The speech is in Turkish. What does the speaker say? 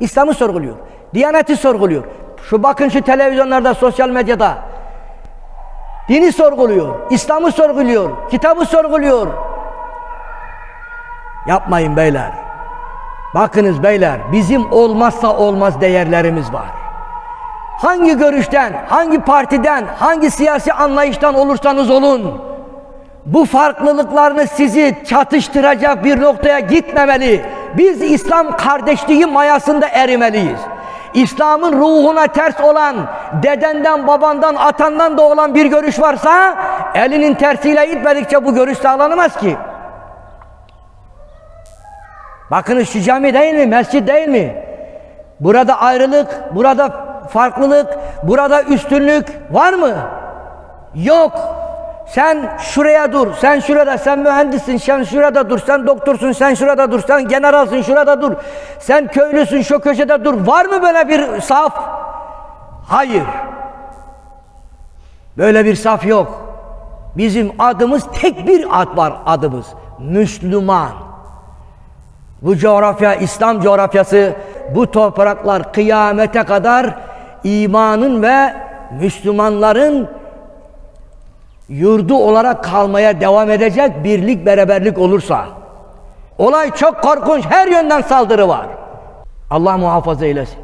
İslam'ı sorguluyor. Diyaneti sorguluyor. Bakın şu televizyonlarda, sosyal medyada. Dini sorguluyor. İslam'ı sorguluyor. Kitabı sorguluyor. Yapmayın beyler. Bakınız beyler, bizim olmazsa olmaz değerlerimiz var. Hangi görüşten, hangi partiden, hangi siyasi anlayıştan olursanız olun, bu farklılıklarınız sizi çatıştıracak bir noktaya gitmemeli. Biz İslam kardeşliği mayasında erimeliyiz. İslam'ın ruhuna ters olan, dedenden, babandan, atandan da olan bir görüş varsa, elinin tersiyle itmedikçe bu görüş sağlanamaz ki. Bakınız şu cami değil mi, mescid değil mi? Burada ayrılık, burada farklılık, burada üstünlük var mı? Yok. Sen şuraya dur, sen şurada, sen mühendissin, sen şurada dur, sen doktorsun, sen şurada dur, sen generalsın, şurada dur, sen köylüsün, şu köşede dur. Var mı böyle bir saf? Hayır. Böyle bir saf yok. Bizim adımız, tek bir ad var adımız. Müslüman. Bu coğrafya, İslam coğrafyası, bu topraklar kıyamete kadar imanın ve Müslümanların yurdu olarak kalmaya devam edecek, birlik beraberlik olursa. Olay çok korkunç, her yönden saldırı var. Allah muhafaza eylesin.